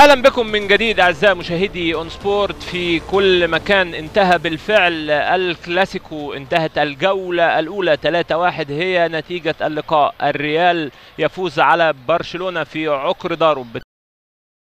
اهلا بكم من جديد اعزائي مشاهدي اون سبورت في كل مكان. انتهى بالفعل الكلاسيكو، انتهت الجولة الاولى 3-1 هي نتيجة اللقاء. الريال يفوز على برشلونة في عقر داره